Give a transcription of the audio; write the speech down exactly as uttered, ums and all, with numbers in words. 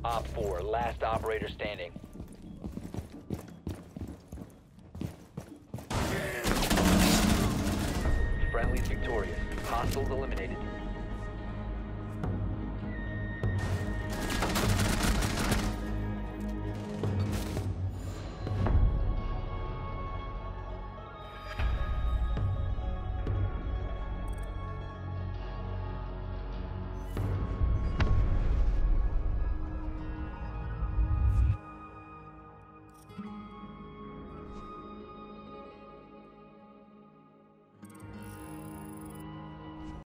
Op four, last operator standing. Friendly's victorious. Hostiles eliminated.